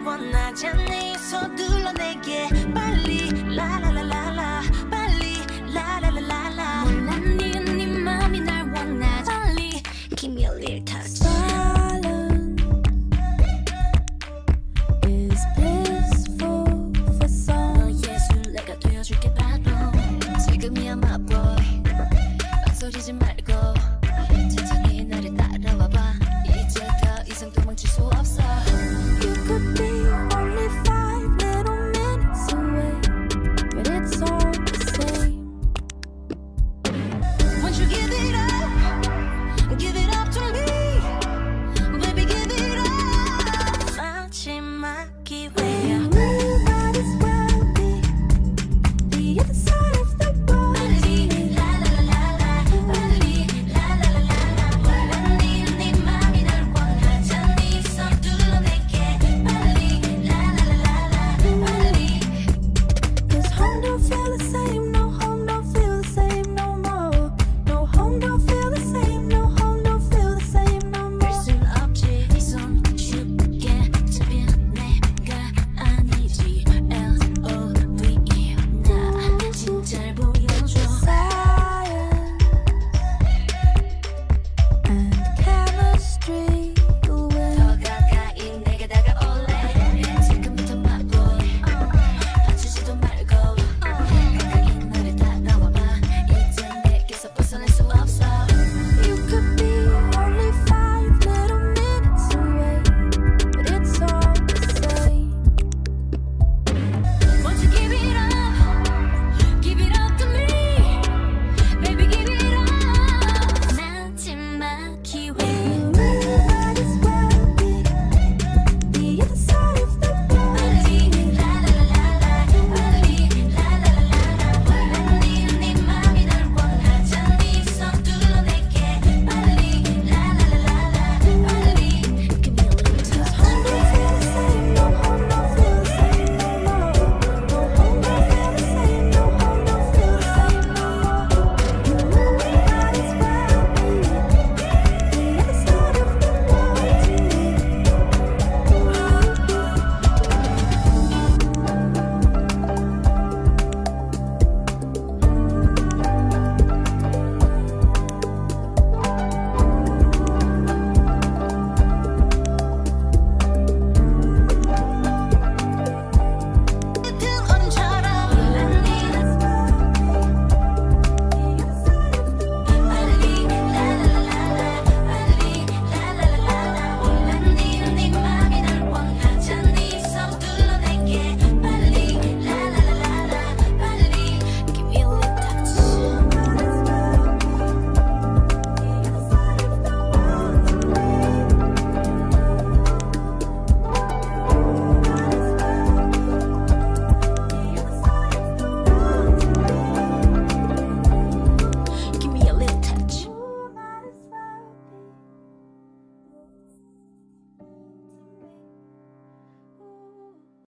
원하잖니 서둘러 내게 빨리 라라라라라 빨리 라라라라라 몰랐니 네 맘이 날 원하지 빨리 Give me a little touch Silence is peaceful for some 예술가가 되어줄게 바로 지금이야 my boy 망설이지 말고 천천히 나를 따라와봐 이제 더 이상 도망칠 수 없어